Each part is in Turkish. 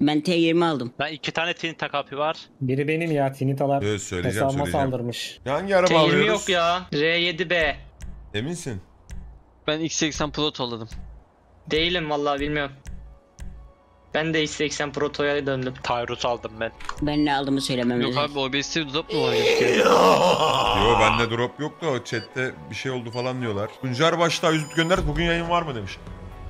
Ben T20 aldım. Ben 2 tane tin takapi var. Biri benim ya, Tinitalar Evet, söyleyeceğim, hesabıma söyleyeceğim. saldırmış. Hangi araba T20 alıyoruz? yok ya. R7B. Eminsin? Ben X80 Pro tolladım. Değilim vallahi bilmiyorum. Ben de X80 Proto'ya döndüm. Tyrus aldım ben. Ben ne aldığımı söylemem Yok lazım. abi OBS'te drop mu var gözüküyor? Yo, bende drop yok da chatte bir şey oldu falan diyorlar. Tuncer başta yüzük gönderdik, bugün yayın var mı demiş.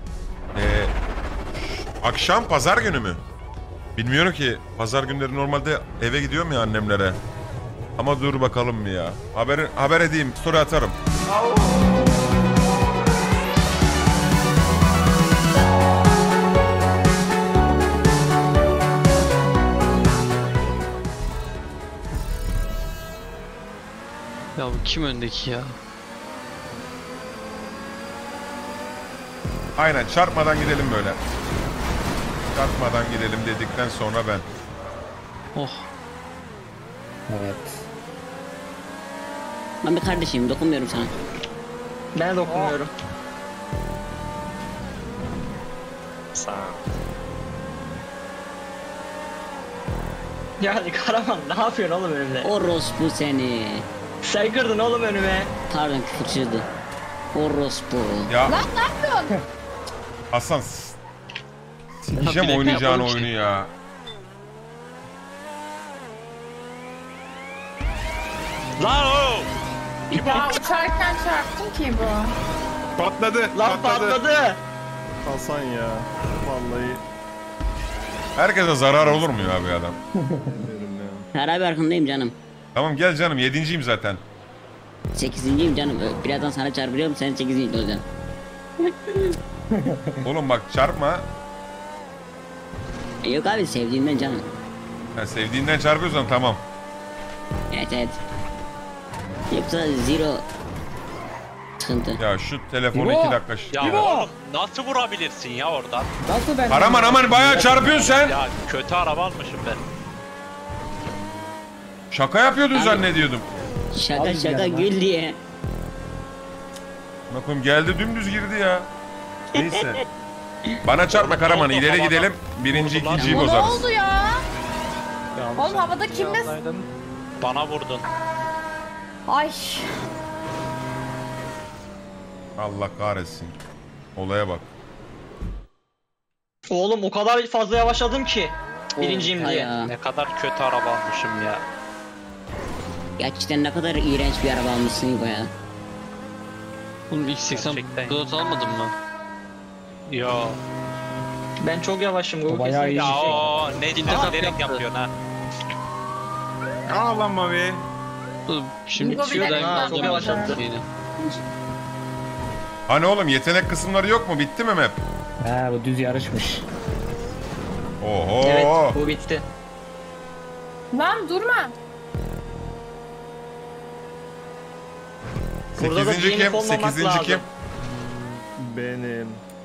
Akşam pazar günü mü? Bilmiyorum ki, pazar günleri normalde eve gidiyorum ya annemlere. Ama dur bakalım ya. Haber edeyim, story atarım. Ya bu kim öndeki ya? Aynen, çarpmadan gidelim böyle. Çarpmadan gidelim dedikten sonra ben. Oh. Evet. Ben bir kardeşim, dokunmuyorum sana. Ben dokunmuyorum. Sağ ol. Yani Karaman ne yapıyorsun oğlum önümde? Orospu seni. Sen kırdın oğlum önüme. Pardon, küfür çıktı. Orospu. Ya. Lan ne yapıyorsun? Hasan. Sikeceğim Bilek oynayacağın yapalım oyunu ki. ya. Lan o! Ya uçarken çarptın ki bu. Patladı. Lan patladı. Hasan ya. Vallahi. Herkese zarar olur mu ya bir adam? Bilmiyorum ya. Her abi arkandayım canım. Tamam gel canım, 7.'yim zaten. 8.'yim canım. Birazdan sana çarpıyorum, sen 8. olacaksın. Oğlum bak, çarpma. Yok abi, sevdiğimden canım. Ha, sevdiğinden çarpıyorsan tamam. Evet evet. Yoksa zero sıkıntı. Ya şu telefonu İbo! 2 dakika. Ya oğlum nasıl vurabilirsin ya oradan? Nasıl ben? Karaman aman bayağı çarpıyorsun sen. Ya kötü araba almışım ben. Şaka yapıyordun Abi. zannediyordum. Şaka Abi şaka gelme. gül diye. Bakın geldi, dümdüz girdi ya. Neyse. Bana çarpma Karaman, ileri gidelim. Birinci, Vurdular. ikinciyi Ama ne bozarız. oldu ya? Oğlum havada kimle... Bana vurdun. Ay. Allah kahretsin. Olaya bak. Oğlum o kadar fazla yavaşladım ki. Birinciyim Oha diye. ya. Ne kadar kötü araba almışım ya. Gerçekten ne kadar iğrenç bir araba almışsın bu ya. Oğlum X80 Gerçekten. Pro almadın mı? Yo. Ben çok yavaşım. Google bayağı kesin. iyi. Ya o ne İlk defa bilerek yaptı. yapıyorsun ha. Aa lan mavi. Dur şimdi Bu bir şuradan dakika, alacağım çok yavaşlattı. şeyini. Hani oğlum, yetenek kısımları yok mu? Bitti mi map? Ha, bu düz yarışmış. Oho. Evet bu bitti. Lan durma. Burada da 8. DNF kim? olmamak 8. lazım. kim? Benim.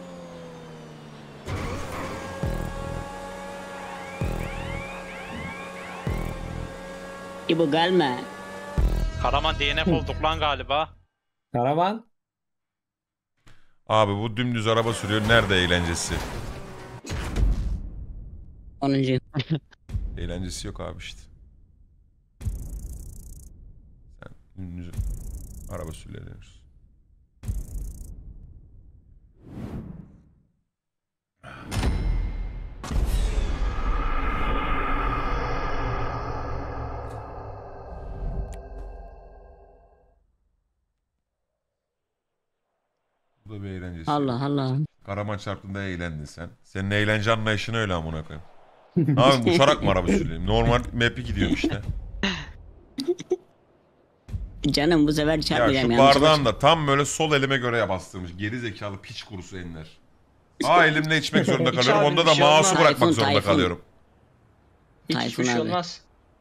İbo gelme. Karaman DNF olduk lan galiba. Karaman. Abi bu dümdüz araba sürüyor. Nerede eğlencesi? 10. Eğlencesi yok abi işte. Sen dümdüz araba sürüyorsun. Bu da bir eğlencesi. Allah Allah. Karaman çarptığında eğlendin sen. Senin eğlence anlayışın öyle amına koyayım. Ne yapayım, uçarak mı araba süreyim? Normal map'i gidiyorum işte. Canım bu sefer Ya çarpmayacağım şu bardağın da tam böyle sol elime göre bastırmış. Geri zekalı piç kurusu Enler. Sağ elimle içmek zorunda Hiç kalıyorum. abi Onda bir da şey mouse'u olmaz. bırakmak Tayfun, zorunda Tayfun. kalıyorum. Hiç Tayfun hiçbir şey abi. olmaz.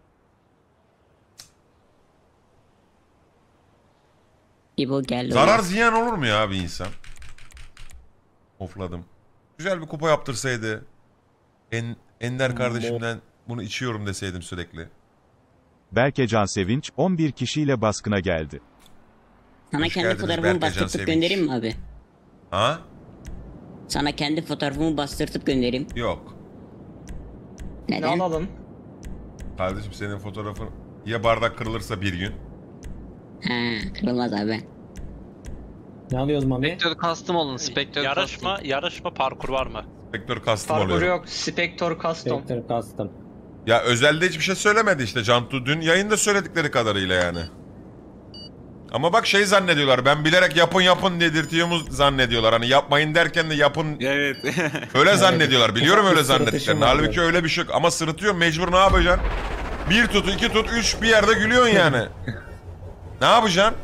İbo gel. Zarar ziyan olur mu ya bir insan? Ofladım. Güzel bir kupa yaptırsaydı. Ender kardeşimden bunu içiyorum deseydim sürekli. Berkecan Sevinç 11 kişiyle baskına geldi. Sana Hoş kendi geldiniz fotoğrafımı Berkecan bastırtıp Sevinç. göndereyim mi abi? Ha? Sana kendi fotoğrafımı bastırtıp göndereyim. Yok. Ne Neden? alalım? Kardeşim senin fotoğrafın ya bardak kırılırsa bir gün. Ha, kırılmaz abi. Ne alıyoruz Mami? Spectre custom olun. Spectre Yarışma parkur var mı? Vektör custom Parkur oluyor. yok. Spectre Custom. Spectre Custom. Ya özelde hiçbir şey söylemedi işte Cantu. Dün yayında söyledikleri kadarıyla yani. Ama bak şey zannediyorlar. Ben bilerek yapın dedirtiyoruz zannediyorlar. Hani yapmayın derken de yapın. Evet. Öyle zannediyorlar. Biliyorum Ufak öyle bir sırıtışım zannettiklerini. var Halbuki böyle. öyle bir şey yok. Ama sırıtıyor mecbur ne yapacaksın? 1 tut, 2 tut, 3 bir yerde gülüyorsun yani. Ne yapacaksın?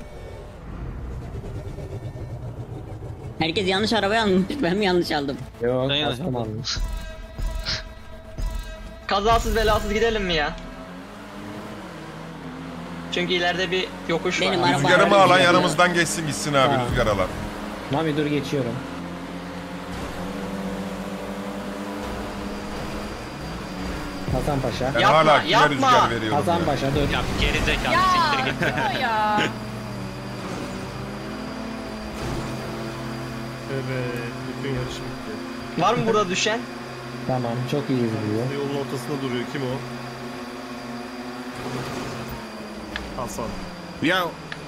Herkes yanlış arabayı almış. Ben mi yanlış aldım? Yok Ben custom almış. Kazasız belasız gidelim mi ya? Çünkü ileride bir yokuş Benim var. araba- Rüzgarımı Bayağı alan güzel yanımızdan geçsin gitsin abi Ha. rüzgar alan. Mami dur geçiyorum. Hasan Paşa. Ben Yapma, hala kime yapma. rüzgar veriyorum Hasan ya. Paşa dur. Ya geri zekalı Ya siktir git. ya. Evet. Bütün yarış bitti. Var mı burada düşen? Tamam çok iyi izliyor. Yolun ortasında duruyor. Kim o? Hasan. Ya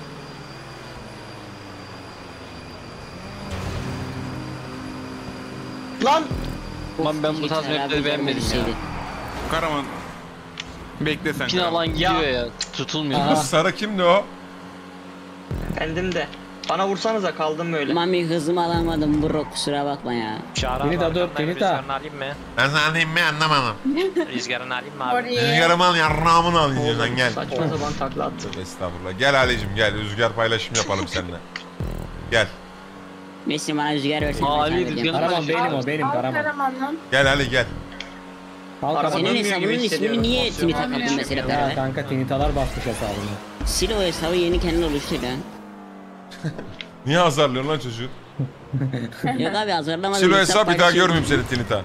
Lan! Lan ben bu tarz Geçer abi, mapleri beğenmedim güzel bir ya. şeydi. Karaman. Bekle sen. Pin alan gidiyor ya. Tutulmuyor. Aa. Bu sarı kimdi o? Kendim de. Bana vursanıza kaldım böyle. Mami hızımı alamadım bro kusura bakma ya. Çağrı Beni de abi dur, arkamdan beni de. rüzgarını alayım mı? Ben sana diyeyim mi anlamadım. Rüzgarını alayım mı abi? Oraya. Rüzgarımı al yarrağımını al istiyorsan gel. Saçma sapan takla attı. Estağfurullah. Gel Ali'cim gel rüzgar paylaşım yapalım seninle. Gel. Messi bana rüzgar versin. Aa, ben Ali sana vereceğim. rüzgarı- Karaman benim o benim Al Karaman. Karaman'ın. Gel Ali gel. Al Araba Karaman. Senin dönmüyor hesabının gibi ismini hissediyorum. niye Twitter kattın mesela Ya beraber? kanka tinitalar basmış hesabını. Sil o hesabı yeni kendin oluştur lan. Niye azarlıyorsun lan çocuğu? Yok abi hazırlamadım. Silo hesap bir daha paylaşıyorum. görmeyeyim seni Tinita.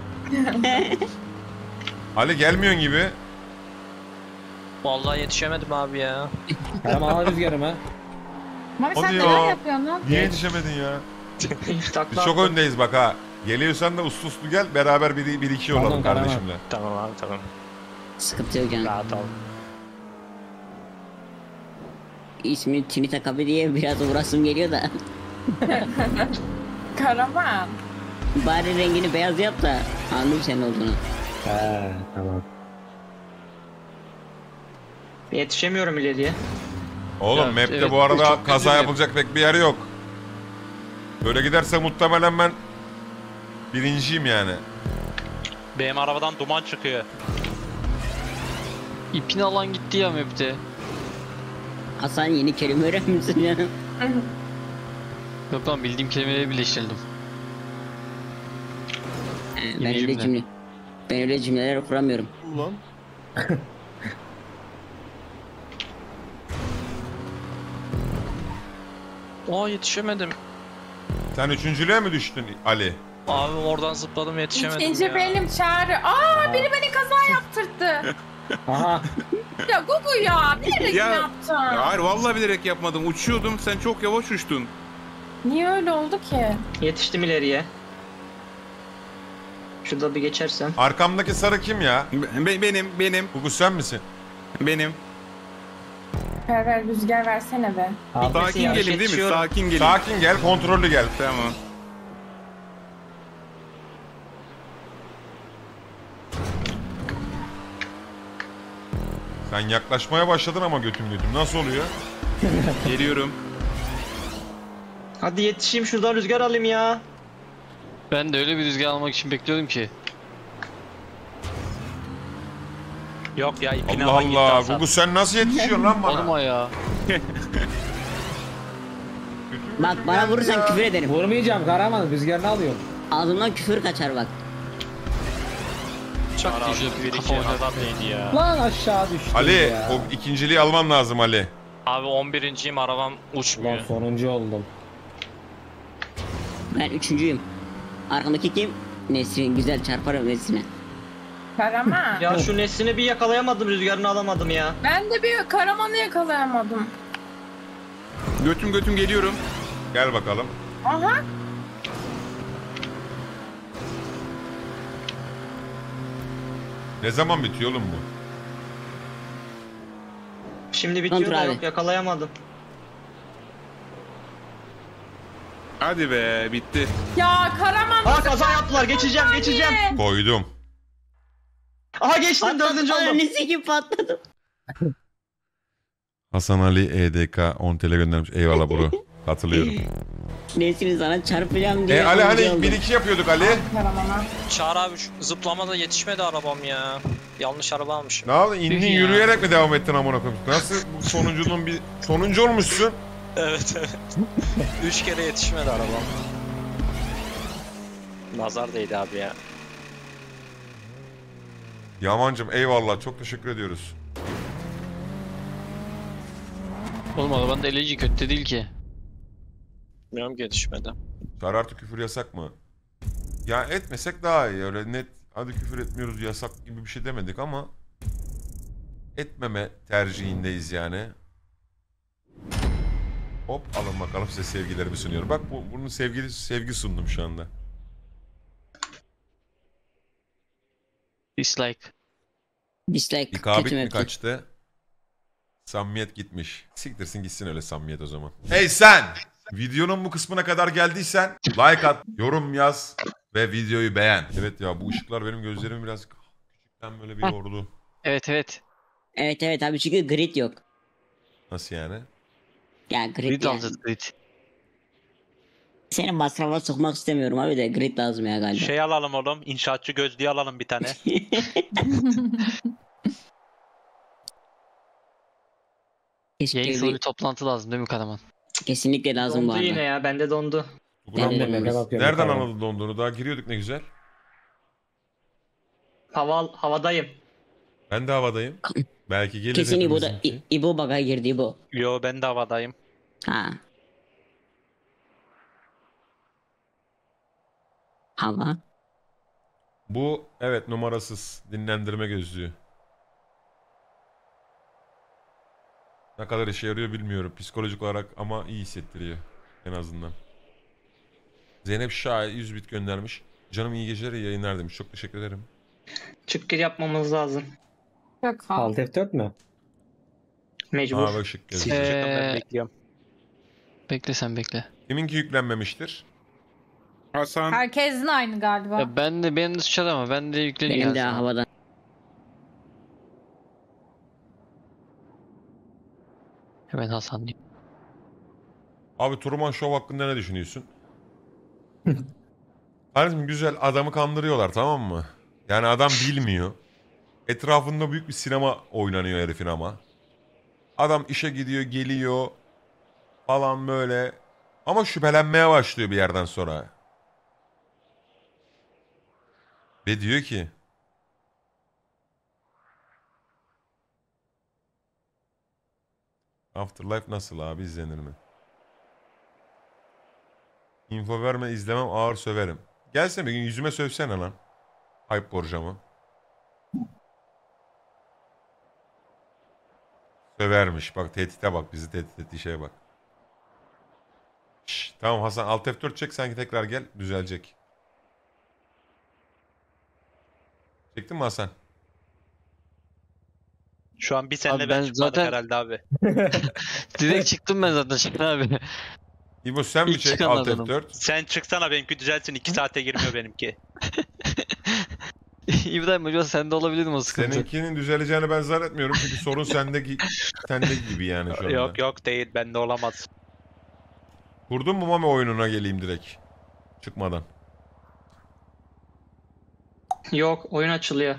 Ali gelmiyorsun gibi. Vallahi yetişemedim abi ya. Karaman al rüzgarımı. Mami Hadi sen ya. neler yapıyorsun lan? Niye yetişemedin ya? Hiç takla Biz çok attı. öndeyiz bak ha. Geliyorsan da uslu uslu gel beraber bir iki olalım Pardon, Karaman. kardeşimle. Tamam abi tamam. Sıkıntı yok canım. Rahat ol. İsmi Tinita Kabi diye biraz uğraşım geliyor da. Karaman. Bari rengini beyaz yap da anladım senin olduğunu. He tamam. Yetişemiyorum ileriye. Oğlum Evet, map'te evet, bu arada çok kaza kötü yapılacak pek bir yer yok. Böyle giderse muhtemelen ben birinciyim yani. Benim arabadan duman çıkıyor. İpin alan gitti ya map'te. Hasan yeni kelime öğrenmişsin canım. Yok lan bildiğim kelimeleri birleştirdim. Ben öyle cümle. cümle. Ben öyle cümleler kuramıyorum. Ulan. Aa yetişemedim. Sen üçüncülüğe mi düştün Ali? Abi oradan zıpladım yetişemedim İkinci ya. benim Çağrı. Aa biri beni kaza yaptırdı. Aha. Ya Gugu ya bilerek Ya, mi yaptın? Hayır vallahi bilerek yapmadım. Uçuyordum. Sen çok yavaş uçtun. Niye öyle oldu ki? Yetiştim ileriye. Şurada bir geçersem. Arkamdaki sarı kim ya? Benim. Gugu sen misin? Benim. Ver rüzgar versene be. Al. Sakin yarış gelin değil mi? yetişiyorum. Sakin gelin. Sakin gel kontrollü gel. Tamam. Sen yaklaşmaya başladın ama götüm. Nasıl oluyor? Geliyorum. Hadi yetişeyim şuradan rüzgar alayım ya. Ben de öyle bir rüzgar almak için bekliyordum ki. Yok ya ipini Allah alan gitti Allah. Hasan. Gugu sen nasıl yetişiyorsun lan bana? Olma ya. Bak bana vurursan küfür ederim. Vurmayacağım Karaman rüzgarını alıyorum. Ağzımdan küfür kaçar bak. Çağrı abi Güzel bir bir kafa iki oynadı. adam neydi ya? Lan aşağı düştüm Ali ya. o ikinciliği alman lazım Ali. Abi 11.'yim arabam Ulan uçmuyor. sonuncu oldum. Ben üçüncüyüm. Arkamdaki kim? Nesrin güzel çarparım Nesrin'e. Karaman. Ya şu Nesrin'i bir yakalayamadım rüzgarını alamadım ya. Ben de bir Karaman'ı yakalayamadım. Götüm geliyorum. Gel bakalım. Aha. Ne zaman bitiyor oğlum bu? Şimdi bitiyor Kontrol da abi. yok yakalayamadım. Hadi be bitti. Ya Karaman Aa kaza yaptılar geçeceğim. Koydum. Aha geçtim 4. oldum. Annesi gibi patladım. Hasan Ali EDK 10 TL göndermiş. Eyvallah bro. Hatırlıyorum. Nesrin sana çarpacağım diye. Ali hani oldu. 1-2 yapıyorduk Ali. Karaman'a. Çağrı abi şu zıplamada yetişmedi arabam ya. Yanlış araba almışım. Ne yaptın? İndin Ya. yürüyerek mi devam ettin amına koyayım? Nasıl bu sonuncunun bir... Sonuncu olmuşsun. Evet evet. 3 kere yetişmedi arabam. Nazar değdi abi ya. Yamancım eyvallah. Çok teşekkür ediyoruz. Oğlum arabanın da eleci kötü de değil ki. Bilmiyorum ki yetişmedi. Çağrı artık küfür yasak mı? Ya etmesek daha iyi. Öyle net hadi küfür etmiyoruz yasak gibi bir şey demedik ama etmeme tercihindeyiz yani. Hop alın bakalım size sevgilerimi sunuyorum. Bak bunun sevgi sundum şu anda. Dislike. Dislike. İkabet kötü mi mapti. kaçtı? Samimiyet gitmiş. Siktirsin gitsin öyle samimiyet o zaman. Hey sen! Videonun bu kısmına kadar geldiysen like at, yorum yaz ve videoyu beğen. Evet ya bu ışıklar benim gözlerimi biraz küçükten böyle bir yordu. Evet evet. Evet abi çünkü grid yok. Nasıl yani? Ya grid Grid ya. alacağız grid. Seni masrafa sokmak istemiyorum abi de grid lazım ya galiba. Şey alalım oğlum. İnşaatçı gözlüğü alalım bir tane. Kesinlikle, Yayın sonu bir toplantı lazım değil mi Karaman? kesinlikle lazım bu Dondu arada. yine ya bende dondu. Ulan Ben de meme bakıyorum. nereden Tamam. anladın donduğunu? Daha giriyorduk ne güzel. Havadayım. Ben de havadayım. Belki gelir Kesin İbo da hepimizinki. İbo baga girdi İbo. Yo ben de havadayım. Ha. Hava. Bu evet numarasız dinlendirme gözlüğü. Ne kadar işe yarıyor bilmiyorum psikolojik olarak ama iyi hissettiriyor en azından. Zeynep Şahin 100 bit göndermiş. Canım iyi geceler iyi yayınlar demiş. Çok teşekkür ederim. Çık gir yapmamız lazım. Yok ha. Alt F4 mü? Mecbur. Aa bak şık gözlüğü. Ben bekliyorum. Bekle sen bekle. Kiminki yüklenmemiştir? Hasan Herkesin aynı galiba. Ya benim de suçlar ama ben de yükleniyor. Benim de aslında. havadan. Hemen Hasan diyeyim. Abi Truman Show hakkında ne düşünüyorsun? Kardeşim güzel adamı kandırıyorlar tamam mı? Yani adam bilmiyor. Etrafında büyük bir sinema oynanıyor herifin ama. Adam işe gidiyor geliyor falan böyle. Ama şüphelenmeye başlıyor bir yerden sonra. Ve diyor ki Afterlife nasıl abi izlenir mi? Info verme izlemem ağır söverim. Gelsene bir gün yüzüme sövsene lan. Hype borcamı. Sövermiş bak tehdite bak bizi tehdit ettiği şeye bak. Şş, tamam Hasan Alt F4 çek sanki tekrar gel düzelecek. Çektin mi Hasan? Şu an bir senle Abi ben ben çıkmadık zaten- herhalde abi. Direkt çıktım ben zaten Şahin abi. İbo sen mi İlk çek çıkan Alt adamım. F4? Sen çıksana benimki düzelsin 2 saate girmiyor benimki. İbrahim acaba sende olabilir mi o sıkıntı? Seninkinin düzeleceğini ben zannetmiyorum çünkü sorun sende gibi yani şu anda. Yok değil bende olamaz. Kurdun mu Mami oyununa geleyim direkt. Çıkmadan. Yok oyun açılıyor.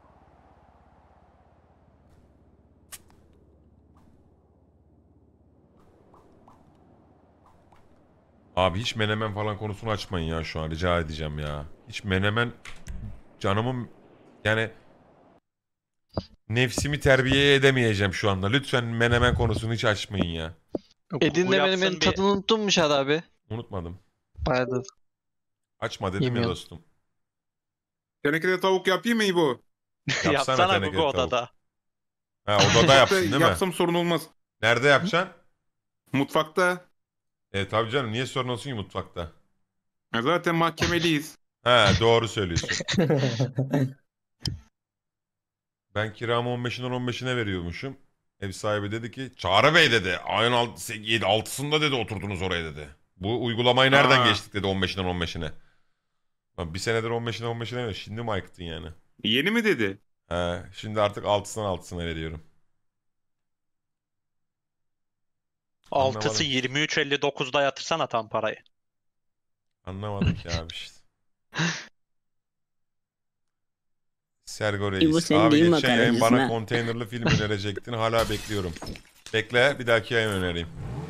Abi hiç menemen falan konusunu açmayın ya şu an rica edeceğim ya. Hiç menemen canımın yani nefsimi terbiye edemeyeceğim şu anda. Lütfen menemen konusunu hiç açmayın ya. Edinle yapsın benim bir- tadını unuttun mu Şahin abi? Unutmadım. Bayağıdır. Açma dedim ya Yemiyorum. dostum. tenekede tavuk yapayım mı İbo? Yapsana tenekeli bu tavuk. odada. Ha odada yapsın değil mi? Yapsam sorun olmaz. Nerede yapacaksın? Mutfakta. Tabii canım niye sorun olsun ki mutfakta? Zaten mahkemeliyiz. Ha doğru söylüyorsun. Ben kiramı 15'inden 15'ine veriyormuşum. Ev sahibi dedi ki Çağrı Bey dedi ayın 6'sında dedi oturdunuz oraya dedi. Bu uygulamayı nereden Aa. geçtik dedi 15'inden 15'ine. Lan bir senedir 15'inden 15'ine veriyor. Şimdi mi aykıttın yani? Yeni mi dedi? He, şimdi artık 6'sından 6'sına veriyorum. Anlamadım. 6'sı 23.59'da yatırsana tam parayı. Anlamadım ki abi işte. Sergo İbo, Reis. senin Abi değil mi geçen yayın makaracısın bana ha? konteynerlı film önerecektin. Hala bekliyorum. Bekle bir dahaki yayın önereyim.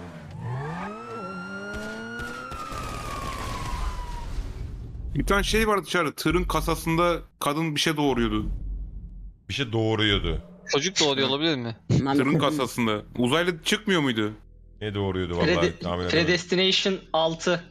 Bir tane şey vardı dışarı. Tırın kasasında kadın bir şey doğuruyordu. Bir şey doğuruyordu. Çocuk doğuruyor olabilir mi? Tırın kasasında. Uzaylı çıkmıyor muydu? Ne doğuruyordu vallahi tahmin edemedim. Predestination 6.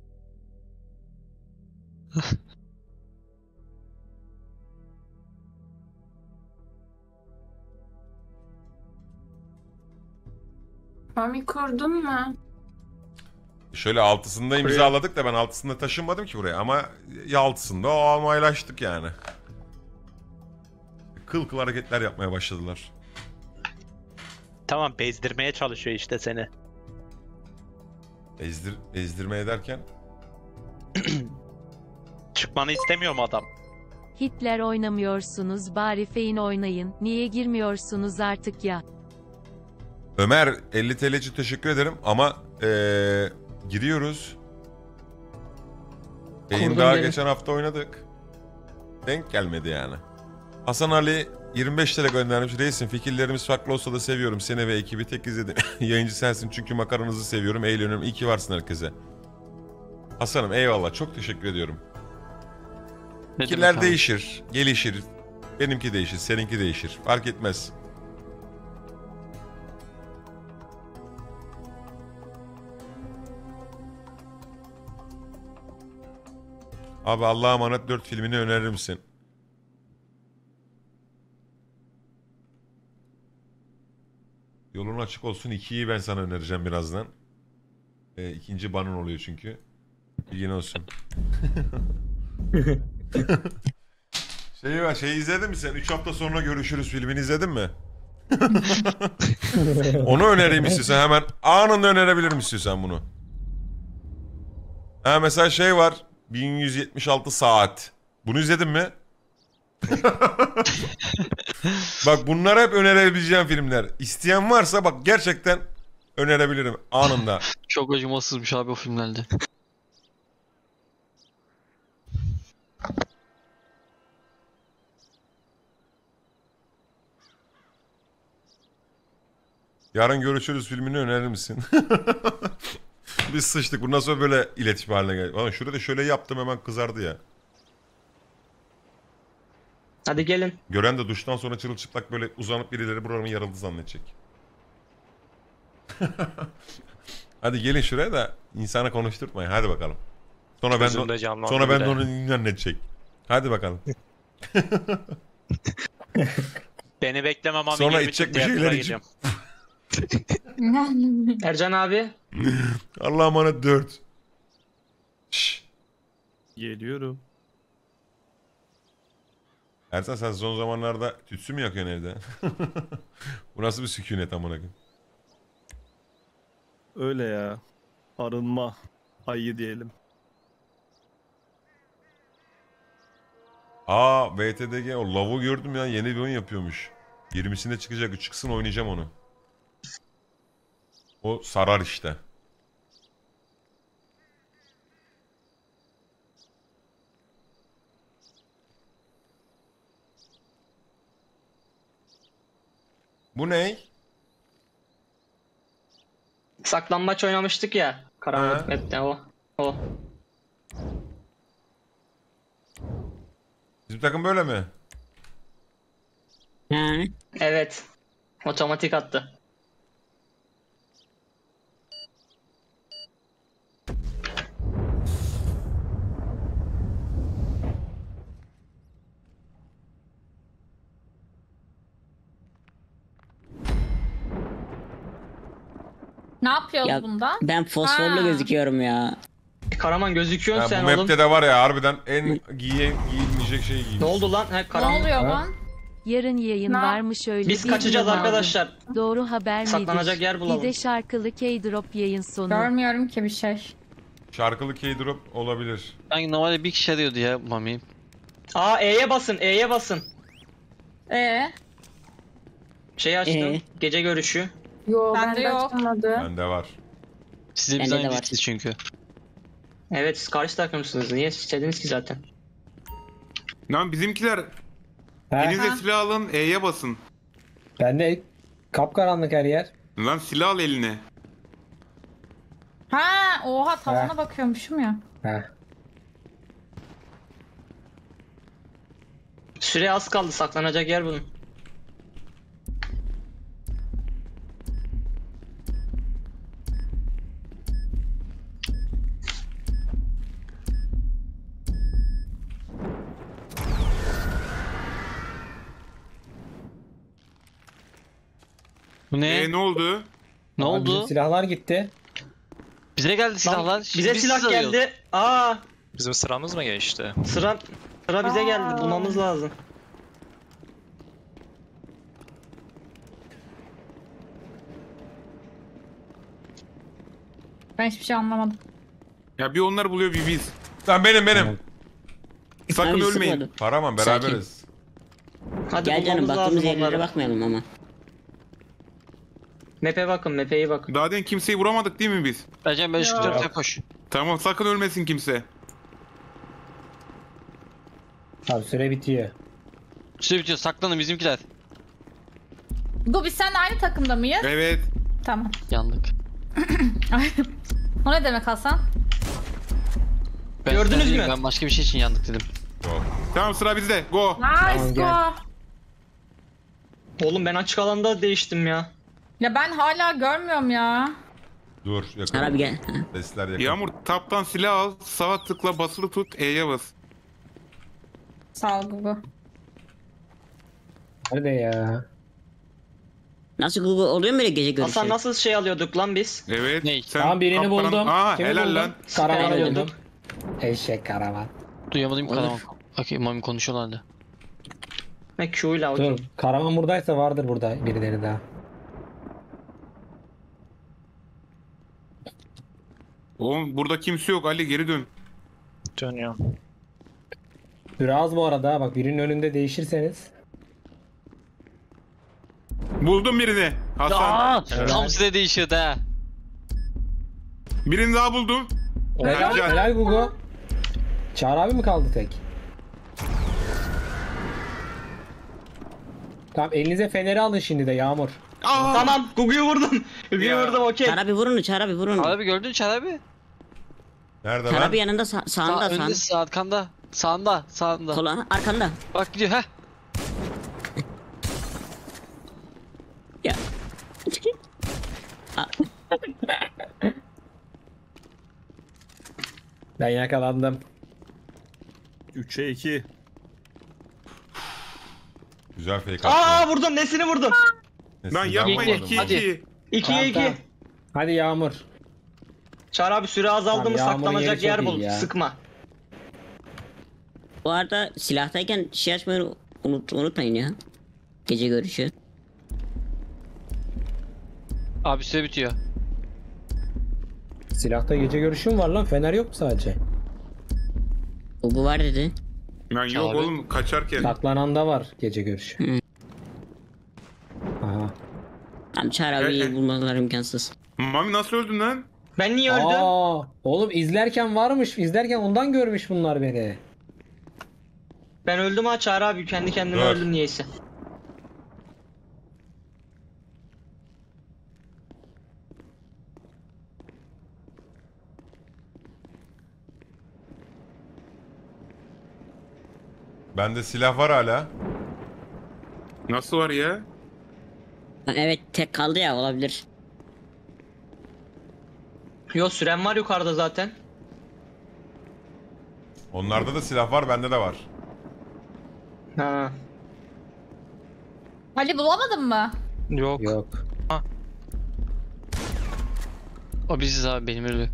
Mami kurdun mu? Şöyle 6'sında imzaladık da ben 6'sında taşınmadım ki buraya ama ya 6'sında o almaylaştık yani. Kıl kıl hareketler yapmaya başladılar. Tamam, bezdirmeye çalışıyor işte seni. Ezdirme ederken Çıkmanı istemiyorum adam. Hitler oynamıyorsunuz bari Fein oynayın. Niye girmiyorsunuz artık ya? Ömer 50 TL için teşekkür ederim ama giriyoruz. Yayın daha geçen hafta oynadık. Denk gelmedi yani. Hasan Ali 25 TL göndermiş. Reisim fikirlerimiz farklı olsa da seviyorum. Seni ve ekibi tek izledim. Yayıncı sensin çünkü makaranızı seviyorum. Eğleniyorum. İyi ki varsın herkese. Hasan'ım eyvallah. Çok teşekkür ediyorum. Ne Fikirler demek abi? değişir. Gelişir. Benimki değişir. Seninki değişir. Fark etmez. Abi Allah'a emanet 4 filmini önerir misin? Yolun açık olsun 2'yi ben sana önereceğim birazdan. İkinci banın oluyor çünkü. Bilgin olsun. Şey izledin mi sen? 3 hafta sonra görüşürüz filmini izledin mi? Onu önereyim istiyorsan hemen anında önerebilirim istiyorsan bunu. Ha mesela şey var. 1176 saat. Bunu izledin mi? Bak bunlar hep önerebileceğim filmler. İsteyen varsa bak gerçekten önerebilirim anında. Çok acımasızmış abi o filmlerde. Yarın görüşürüz filmini önerir misin? Biz sıçtık. Bundan sonra böyle iletişim haline geldik. Ulan şurada şöyle yaptım hemen kızardı ya. Hadi gelin. Gören de duştan sonra çırılçıplak böyle uzanıp birileri buramı yarıldı zannedecek. Hadi gelin şuraya da insana konuşturmayın. Hadi bakalım. Sonra ben Gözümde de, canlandı sonra ben bir de de. onu zannedecek. Hadi bakalım. Beni beklemem ama Sonra içecek bir şeyler içip. Ercan abi. Allah'a emanet 4. Şşş. Geliyorum. Ersan sen son zamanlarda tütsü mü yakıyorsun evde? Bu nasıl bir sükunet amına koyayım? Öyle ya. Arınma. Ayı diyelim. Aa VTDG o lavu gördüm ya yeni bir oyun yapıyormuş. 20'sinde çıkacak çıksın oynayacağım onu. O sarar işte. Bu ne? Saklambaç oynamıştık ya. Karanlık Ha. map'te o. O. Bizim takım böyle mi? Ha. Evet. Otomatik attı. Ne yapıyoruz Ya, bunda? ben fosforlu Ha. gözüküyorum ya. Karaman gözüküyorsun Ha, sen bu oğlum. map'te de var ya harbiden en giyilmeyecek şeyi giymiş. Ne oldu lan? He, Ne Karaman. oluyor lan? Yarın yayın Ne? varmış öyle. Biz bir kaçacağız bilim aldım. arkadaşlar. Doğru haber midir? Saklanacak yer bulalım. Bir de şarkılı K-drop yayın sonu. Görmüyorum ki bir şey. Şarkılı K-drop olabilir. Sanki normalde bir kişi arıyordu ya Mami. Aa E'ye basın, E'ye basın. Şey açtım. Gece görüşü. Yo Bende yok. açılmadı. Bende var. Size biz Bende de aynı var. değiliz çünkü. Evet siz karşı takımsınız. Niye istediniz ki zaten? Lan bizimkiler elinize silah alın E'ye basın. Bende kapkaranlık her yer. Lan silah al eline. Ha, oha tavana bakıyormuşum ya. Heh. Süre az kaldı. Saklanacak yer bulun. Bu ne? Ne oldu? Ne Aa, bizim oldu? silahlar gitti. Bize geldi Lan, silahlar. bize Biz silah siz arıyoruz. geldi. Aa Bizim sıramız mı geçti? sıra bize geldi. Bulmamız lazım. Ben hiçbir şey anlamadım. Ya bir onlar buluyor bir biz. Lan benim. Sakın Abi, ölmeyin. sıkmadı. Paramam beraberiz. Hadi Gel canım, bulmamız baktığımız lazım yerlere onları. bakmayalım ama. Map'e bakın, map'e iyi bakın. Daha demin kimseyi vuramadık değil mi biz? Ercan ben şu tarafa koş. Tamam sakın ölmesin kimse. Abi süre bitiyor. Süre bitiyor, saklanın bizimkiler. Bu biz seninle aynı takımda mıyız? Evet. Tamam. Yandık. O ne demek Hasan? Gördünüz mü? Ben başka bir şey için yandık dedim. Yok. Tamam sıra bizde. Go. Nice gel. go. Oğlum ben açık alanda değiştim ya. Ya ben hala görmüyorum ya. Dur yakın. Abi gel. Sesler yakın. Yağmur taptan silah al. Sağ tıkla basılı tut. E'ye bas. Sağ ol Gugu. Nerede ya? Nasıl Google oluyor mu öyle gece görüşü? Hasan nasıl şey alıyorduk lan biz? Evet. Ney? Sen Tamam, birini kapkaran- buldum. Aa Kimi helal buldun? lan. Karavan Süper buldum. bulduk. Eşek karavan. Duyamadım Olur. karavan. Okey Mami konuşuyorlardı. Ne Q ile Dur. Karavan buradaysa vardır burada birileri daha. Oğlum burada kimse yok. Ali geri dön. Dönüyorum. Süre az bu arada. Bak birinin önünde değişirseniz. Buldum birini. Hasan. Tam size değişiyordu ha. Birini daha buldum. Helal, Ercan. helal Gugu. Çağrı abi mi kaldı tek? Tamam, elinize feneri alın şimdi de Yağmur. Aa! Tamam Gugu'yu vurdum. Gugu'yu Ya. vurdum okey. Çağrı abi vurun, Çağrı abi vurun. Çağrı abi gördün Çağrı abi. Nerede Çağrı lan? abi yanında sağında Önünde sağ arkanda. Sağında. Kola arkanda. Bak gidiyor ha. Ya. Ben yakalandım. 3'e 2. Güzel fake Aa attın. vurdum. Nesini vurdum? Lan yapmayın Yedi. 2-2. Hadi. 2'ye 2. Tamam. Hadi Yağmur. Çağrı abi süre azaldı Tamam, mı Yağmur'un saklanacak yeri çok yer iyi bul. ya. Sıkma. Bu arada silahtayken şey açmayı unutmayın ya. Gece görüşü. Abi süre bitiyor. Silahta gece görüşüm var lan. Fener yok mu sadece? Bu var dedi. Lan yok Abi. oğlum kaçarken. Saklananda var gece görüşü. Aha. Tam Çağrı abiyi bulmaları imkansız. Mami nasıl öldün lan? Ben niye öldüm? Aa, oğlum izlerken varmış. İzlerken ondan görmüş bunlar beni. Ben öldüm ha Çağrı abi. Kendi kendime Dur. öldüm niyeyse. Bende silah var hala. Nasıl var ya? Ha, evet tek kaldı ya, olabilir. Yo süren var yukarıda zaten. Onlarda da silah var, bende de var. Ha. Ali bulamadın mı? Yok. Yok. O biziz abi benim ölü.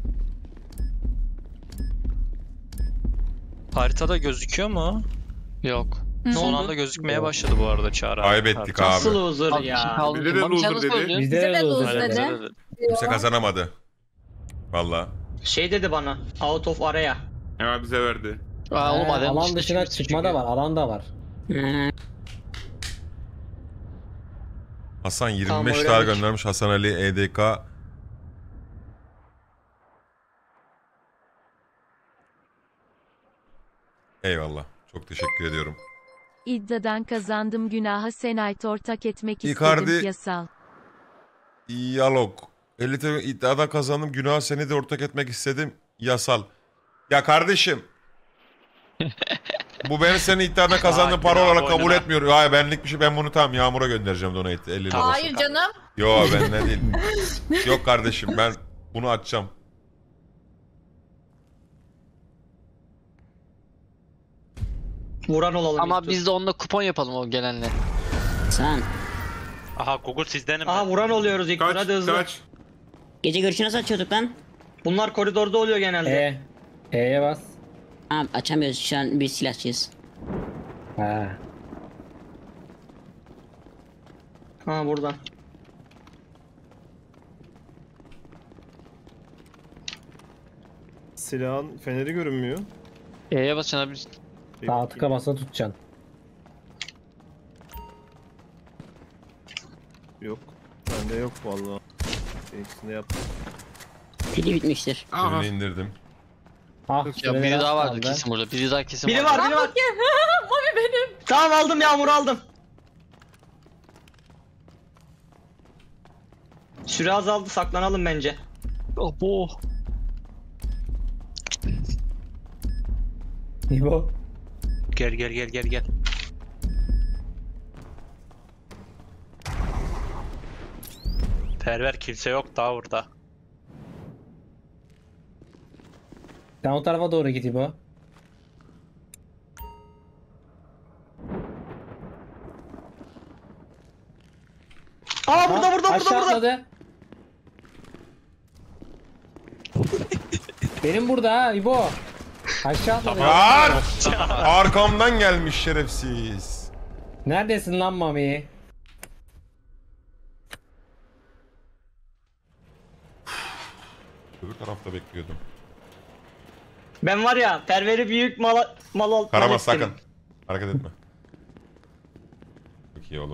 Haritada gözüküyor mu? Yok. Son anda gözükmeye başladı bu arada Çağrı. Kaybettik Nasıl abi. loser ya? Bizde de loser dedi. Bizde de loser Aynen, dedi. dedi. Kimse kazanamadı. Valla. Şey dedi bana. Out of area. Ya bize verdi. Aa, oğlum adam Alan dışına çıkma da var. Alan da var. Hasan Tamam, 25 dolar öğrendik. göndermiş. Hasan Ali EDK. Eyvallah. Çok teşekkür ediyorum. İddiadan kazandım günaha Senayt ortak etmek Icardi- istedim yasal. Diyalog. 50 TL iddiada kazandım. Günah seni de ortak etmek istedim. Yasal. Ya kardeşim. Bu ben senin iddiada kazandığın para günah olarak kabul boynuna. etmiyorum. Hayır benlik bir şey. Ben bunu tam Yağmur'a göndereceğim donate. 50 lira. Hayır canım. Yo ben ne değil. Yok kardeşim ben bunu açacağım. Vuran olalım. Ama ilk biz de onunla kupon yapalım o gelenle. Sen Aha Google sizdenim. Aha vuran oluyoruz ilk tur. Kaç Hadi hızlı. kaç. gece görüşü nasıl açıyorduk lan? Bunlar koridorda oluyor genelde. E'ye bas. Ha, açamıyoruz şu an bir silahçıyız. Ha. Ha buradan. Silahın feneri görünmüyor. E'ye basacaksın abi. Sağ tıka basa tutacaksın. Yok. Bende yok vallahi. İkisini yaptım. Pili bitmiştir. Aha. Ürünü indirdim. Ah, Ya süreler biri daha vardı kaldı. kesin burada. Biri daha kesin Biri vardı. var biri var. Mami benim. Tamam aldım Yağmur aldım. Süre azaldı saklanalım bence. Abo. İbo. Gel gel gel gel gel. Perver kimse yok daha burada. Sen o tarafa doğru git İbo. Aa burada Aşağı atladı. Benim burada ha İbo. Aşağı atladı. Lan! Arkamdan gelmiş şerefsiz. Neredesin lan Mami? Öbür tarafta bekliyordum. Ben var ya perveri büyük mal Karamaz sakın. Hareket etme. Çok iyi oğlum.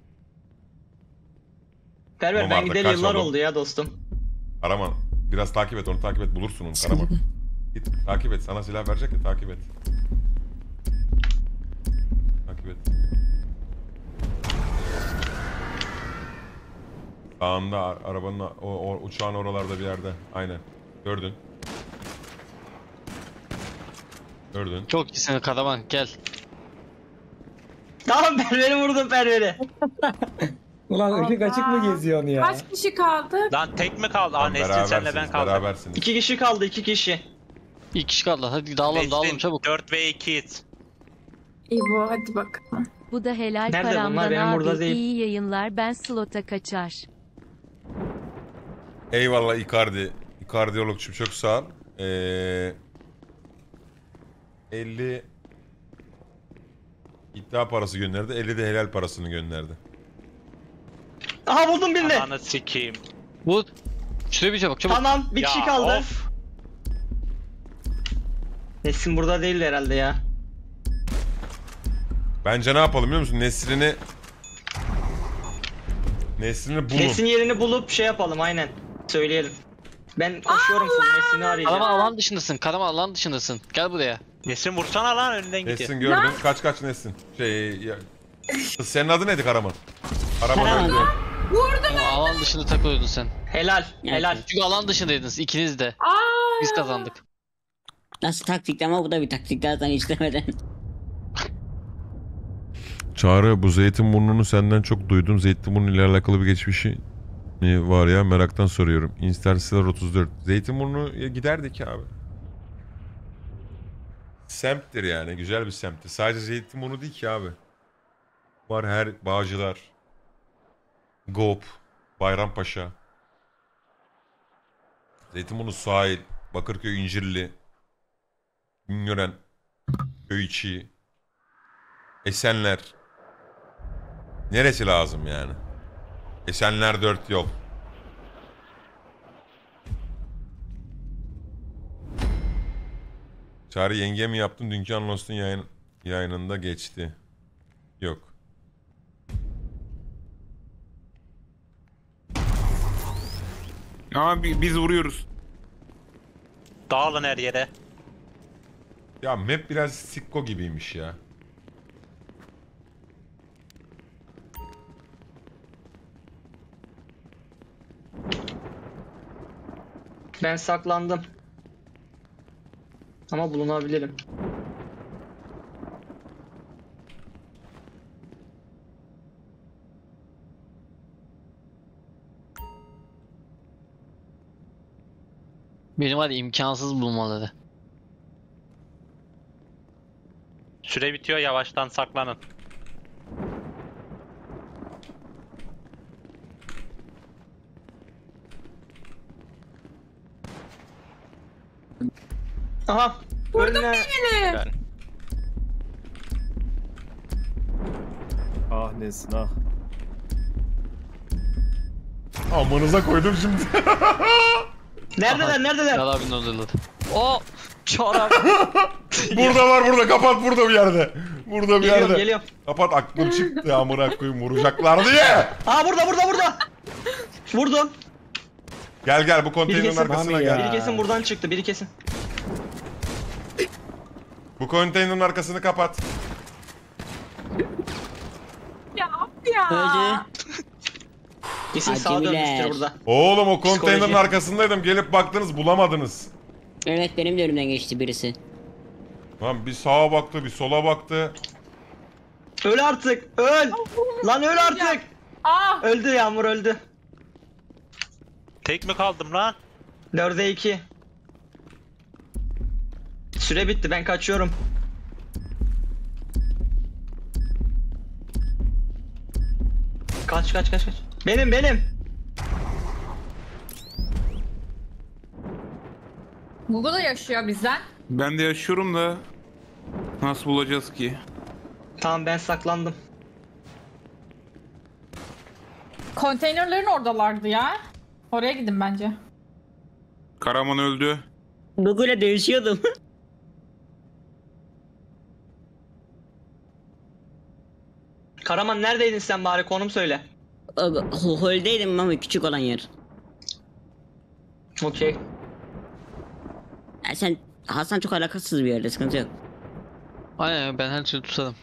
Perver Tamam ben artık, gideli kaç yıllar oğlum? oldu ya dostum. Karaman. Biraz takip et onu takip et. Bulursun onu Karaman. Git takip et. Sana silah verecek ya takip et. Takip et. Sağında arabanın o uçağın oralarda bir yerde. Aynen. Gördün. Gördün. Çok iyisin Karaman gel. Tamam perveri vurdum perveri. Ulan ışık açık mı geziyorsun ya? Kaç kişi kaldı? Lan tek mi kaldı? Aa Tamam, Nesrin senle ben berabersiniz, kaldım. berabersiniz. 2 kişi kaldı 2 kişi. İlk kişi kaldı. Hadi dağılalım çabuk. 4 ve 2'yiz. İbo hadi bakalım. Bu da helal Nerede bunlar? paramdan Benim burada abi. değil. İyi yayınlar ben slota kaçar. Eyvallah Icardi. Ikardiyologçum çok sağ ol. 50 iddia parası gönderdi. 50 de helal parasını gönderdi. Aha buldum birini. Ananı sikeyim. Bu. Şuraya bir çabuk çabuk. Tamam bir kişi kaldı. Of. Nesin burada değil herhalde ya. Bence ne yapalım biliyor musun? Nesrin'i bulun. Nesin yerini bulup şey yapalım aynen. Söyleyelim. Ben koşuyorum full Nesin'i arayacağım. Karaman alan dışındasın. Karaman alan dışındasın. Gel buraya. Nesin vursana lan önünden gidiyor. Nesrin gördün. Kaç Nesrin. Kız senin adı neydi Karaman? Karaman Karaman. öldü. Ama alan dışında takılıyordun sen. Helal helal. Çünkü alan dışındaydınız ikiniz de. Biz kazandık. Nasıl taktikti ama bu da bir taktik zaten istemeden. Çağrı bu Zeytinburnu'nu senden çok duydum. Zeytinburnu ile alakalı bir geçmişi mi var ya meraktan soruyorum. Interstellar 34. Zeytinburnu giderdik abi. Semttir yani. Güzel bir semttir. Sadece Zeytinburnu değil ki abi. Var her Bağcılar. Gop. Bayrampaşa. Zeytinburnu sahil. Bakırköy İncirli. Güngören. Köy içi. Esenler. Neresi lazım yani? Esenler 4 yol. Çağrı yenge mi yaptın? Dünkü Unlost'un yayınında geçti. Yok. Abi biz vuruyoruz. Dağılın her yere. Ya map biraz sikko gibiymiş ya. Ben saklandım. Ama bulunabilirim. Benim hadi imkansız bulmaları. Süre bitiyor, yavaştan saklanın. Aha. Önüne. Yani. Ah Nesin ah. Amanıza koydum şimdi. Neredeler neredeler? Çağrı abinin hazırladı. O Çağrı abi. Burada var burada. Kapat burada bir yerde. Burada bir Geliyorum yerde. geliyorum. Kapat aklım çıktı amına koyayım vuracaklar diye. Aa burada. Vurdum. Gel bu konteynerin kesin. arkasına Mami gel. ya. Biri kesin buradan çıktı. Biri kesin. Bu konteynerin arkasını kapat. Öldü. Kesin sağa Acemiler. dönmüştür burada. Oğlum o konteynerin Psikoloji. arkasındaydım. Gelip baktınız bulamadınız. Evet benim de önümden geçti birisi. Lan bir sağa baktı bir sola baktı. Öl artık. Öl. Lan öl artık. Ah! Öldü Yağmur öldü. Tek mi kaldım lan? 4'e 2. Süre bitti ben kaçıyorum. Kaç. Benim. Google da yaşıyor bizden. Ben de yaşıyorum da nasıl bulacağız ki? Tamam ben saklandım. Konteynerlerin oradalardı ya. Oraya gidin bence. Karaman öldü. Google'la dövüşüyordum. Karaman neredeydin sen bari konum söyle. Holdeydim ama küçük olan yer. Okey. Sen Hasan çok alakasız bir yerde sıkıntı yok. Aynen ben her türlü tutarım.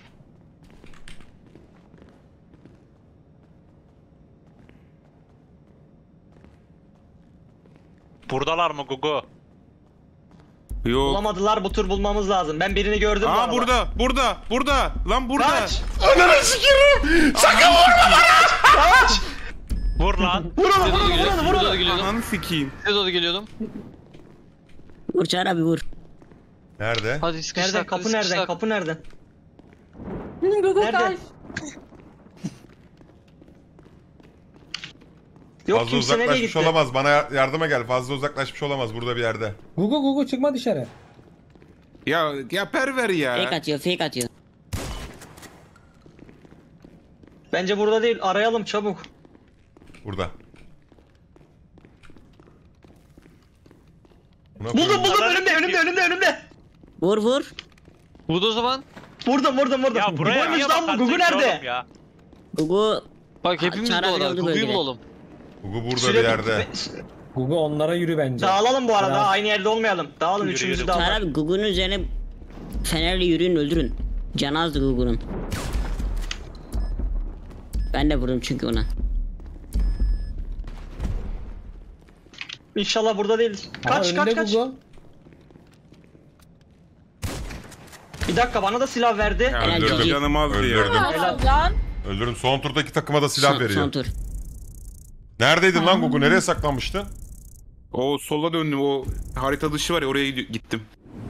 Buradalar mı Gugu? Yok. Bulamadılar bu tur bulmamız lazım. Ben birini gördüm bu Aa arada. burada. Lan burada. Kaç. Ananı sikerim. Sakın vurma bana. Kaç. Vur lan. Vur onu. Burada da geliyordum. Ananı sikeyim. Burada da geliyordum. Vur Çağrı abi vur. Nerede? Hadi sıkıştır. Nereden? Kapı nereden? Kapı nereden? Google Nerede? kaç. Yok Fazla kimse nereye uzaklaşmış gitti? olamaz. Bana yardıma gel. Fazla uzaklaşmış olamaz burada bir yerde. Gugu çıkma dışarı. Ya perver ya. Fake atıyor. Bence burada değil. Arayalım çabuk. Burada. Buna Buldum koyayım. önümde. Vur. Burada o zaman. Vurdum. Ya buraya Buymuş niye lan bu. bakarsın Gugu ki nerede? oğlum ya? Gugu Bak hepimiz Çağrı abi bulalım. öldü Gugu'yu bölgede. bulalım. Gugu burada Süre bir yerde. bitti. Gugu onlara yürü bence. Dağılalım bu arada. Biraz. Aynı yerde olmayalım. Dağılın Yürü, üçümüzü yürü. dağılın. Çağrı abi Gugu'nun üzerine fenerle yürüyün öldürün. Canı azdı Gugu'nun. Ben de vurdum çünkü ona. İnşallah burada değil. Ama Kaç. önünde Gugu. Bir dakika bana da silah verdi. Ya, Helal öldürdüm. Cici. Canım azdı ya. Öldürdüm. Nasıl lan? Öldürün. Son turdaki takıma da silah veriyor. Son tur. Neredeydin lan Gugu? Nereye saklanmıştın? O sola döndüm. O harita dışı var ya oraya gittim.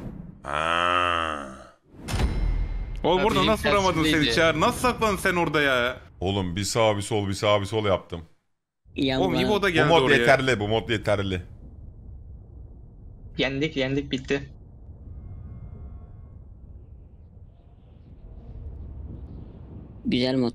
Oğlum Ya burada benim nasıl vuramadın tersindeydi. seni Çağrı? Nasıl saklandın sen orada ya? Oğlum bir sağ bir sol bir sağ bir sol yaptım. Ya Oğlum İbo da Bu geldi mod oraya. yeterli. Bu mod yeterli. Yendik, bitti. Güzel mod.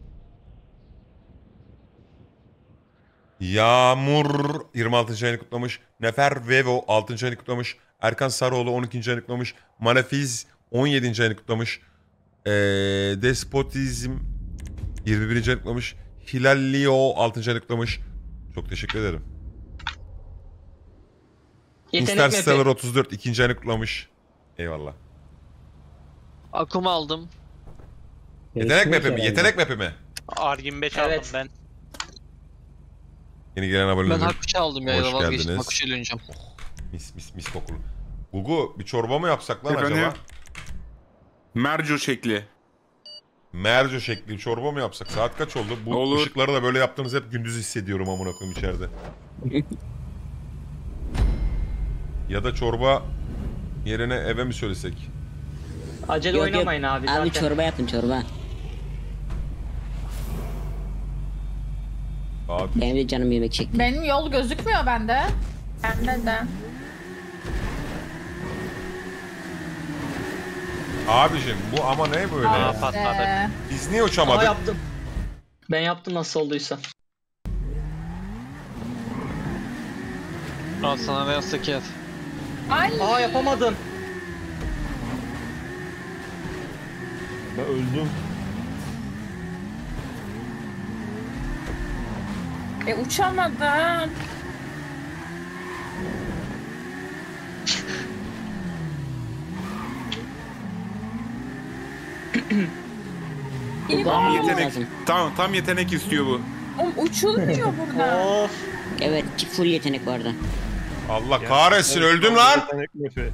Yağmur 26. ayını kutlamış. Nefer Vevo 6. ayını kutlamış. Erkan Sarıoğlu 12. ayını kutlamış. Manefiz 17. ayını kutlamış. Despotizm 21. ayını kutlamış. Hilallio 6. ayını kutlamış. Çok teşekkür ederim. Interstellar 34 2. ayını kutlamış. Eyvallah. Akımı aldım. Yetenek map'i mi? Yetenek map'i mi? R25 Evet. aldım ben. Yeni gelen Ben aboneler. Hakkuş'u aldım ya. Hoş Ya da vazgeçtim. geldiniz. Hakkuş'u oynayacağım. Mis kokulu. Gugu bir çorba mı yapsak lan Efendim? acaba? Merco şekli. Merco şekli bir çorba mı yapsak? Saat kaç oldu? Bu Olur. ışıkları da böyle yaptığımız hep gündüz hissediyorum amına koyayım içeride. Ya da çorba yerine eve mi söylesek? Acele Yok, oynamayın abi. Abi zaten. çorba yapın çorba. Abi Benim de canım yemek çekti. Benim yol gözükmüyor bende. Bende de. abicim bu ama ne böyle Aa, ya? patladı. Biz niye Aa, uçamadık? yaptım. Ben yaptım nasıl olduysa. Al sana beyaz teker. Ay. Aa yapamadım. Ben öldüm. Uçamadım. Kulağım Yetenek. lazım. Tam yetenek istiyor bu. Uçulmuyor burada. Of. Evet full yetenek vardı. Allah kahretsin öldüm lan. Yetenek map'i.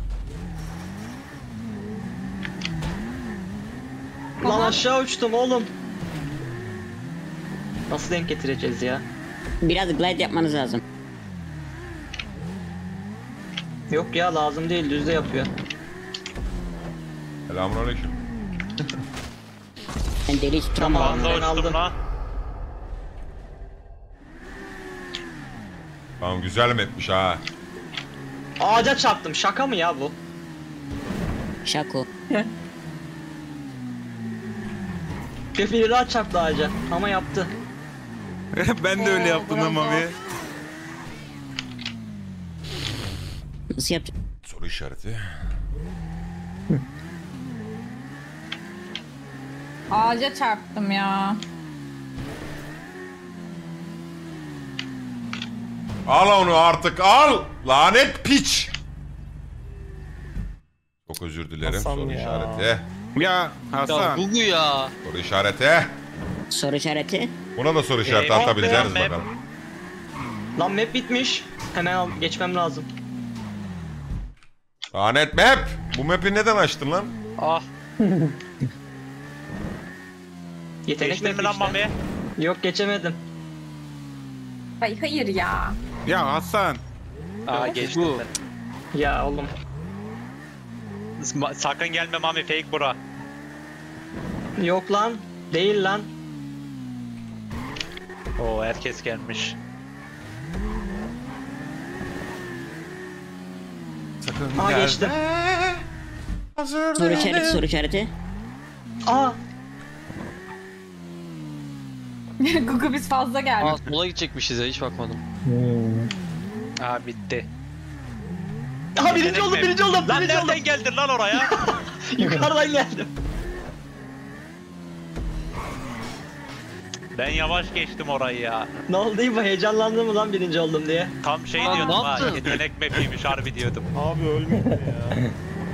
Lan aşağı uçtum oğlum. Nasıl denk getireceğiz ya? Biraz glide yapmanız lazım. Yok ya lazım değil düzde yapıyor. Selamünaleyküm. Ben deli tutturamam. Tamam. Fazla Ben aldım. uçtum lan. Tamam güzel mapmiş ha. Ağaca çarptım şaka mı ya bu? Şako. Biri daha çarptı ağaca ama yaptı. Ben de öyle yaptım ama bir. Nasıl yapacağım? Soru işareti. Ağaca çarptım ya. Al onu artık al. Lanet piç. Çok özür dilerim. Hasan Soru ya. işareti. Ya Ya Hasan. Gugu ya. Soru işareti. Soru işareti. Buna da soru işareti Eyvah atabileceğiniz be, bakalım. Lan map bitmiş. Hemen geçmem lazım. Lanet map. Bu map'i neden açtın lan? Ah. Yetenek Geçtin mi map lan işte. Mami? Yok geçemedim. Hayır ya. Ya Hasan. Aa geçtim Bu. ben. Ya oğlum. Sakın gelme Mami, fake bura. Yok lan. Değil lan. Oo herkes gelmiş. Sakın Aa gelme. geçtim. Hazır Soru işareti değilim. soru işareti. Aa. Gugu biz fazla Aa geldik. sola gidecekmişiz ya, hiç bakmadım. Aa bitti. Aha birinci oldum birinci oldum. Lan Birinci oldum. nereden geldin lan oraya? Yukarıdan geldim. Ben yavaş geçtim orayı ya. Ne oldu İbo heyecanlandın mı lan birinci oldum diye. Tam şey Lan diyordum ne ha, yaptın? yetenek map'iymiş harbi diyordum. Abi ölmedi ya.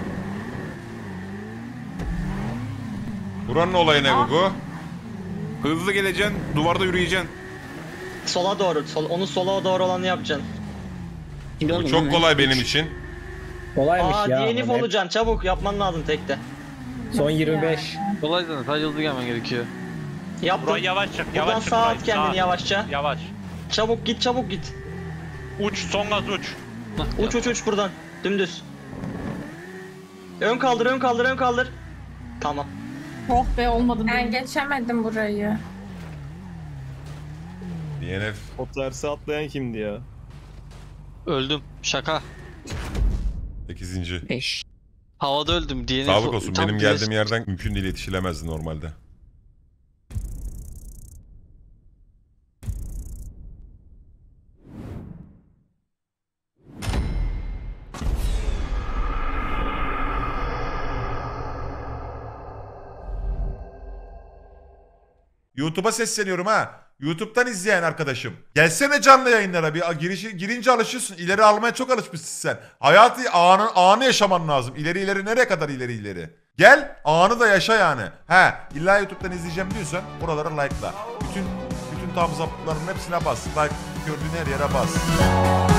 Buranın olayı ne Gugu? Hızlı geleceksin. Duvarda yürüyeceksin. Sola doğru. Onu sola doğru olanı yapacaksın. Şimdi Bu oldu çok mu? kolay benim için. Kolaymış Aa ya. DNF ama hep olacaksın çabuk yapman lazım tekte. Son 25. Kolay zaten, sadece hızlı gelmen gerekiyor. Yaptım. Buraya yavaş çık, Buradan yavaş çık. sağa burayı, at kendini sağa. yavaşça. Yavaş. Çabuk git çabuk git. Uç, son gaz uç. Uç uç uç buradan. Dümdüz. Ön kaldır ön kaldır ön kaldır. Tamam. Oh be olmadı. Ben geçemedim burayı. DNF. O tersi atlayan kimdi ya? Öldüm. Şaka. 8. 5. Havada öldüm. DNF Sağlık olsun. tam Benim DNF geldiğim yerden mümkün değil yetişilemezdi normalde. YouTube'a sesleniyorum ha. YouTube'dan izleyen arkadaşım. Gelsene canlı yayınlara bir girince alışıyorsun. İleri almaya çok alışmışsın sen. Hayatı anı yaşaman lazım. İleri nereye kadar ileri. Gel anı da yaşa yani. İlla YouTube'dan izleyeceğim diyorsan oralara like'la. Bütün thumbs up'ların hepsine bas. Like gördüğün her yere bas.